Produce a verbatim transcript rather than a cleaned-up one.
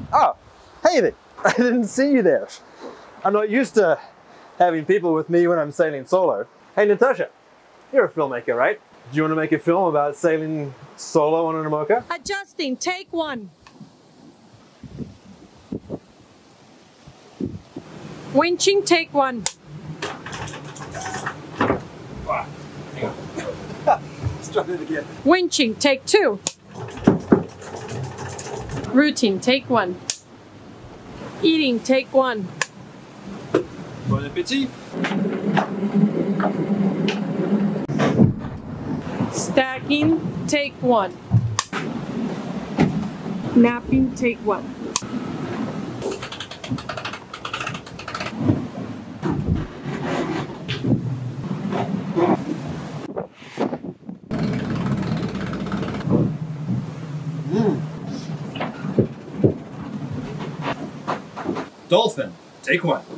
Oh, hey there. I didn't see you there. I'm not used to having people with me when I'm sailing solo. Hey, Natasha, you're a filmmaker, right? Do you want to make a film about sailing solo on an IMOCA? Adjusting, take one. Winching, take one. Wow. Hang on. Let's try it again. Winching, take two. Routing, take one. Eating, take one. Bon appétit. Stacking, take one. Napping, take one. Mm. Dolphin, take one.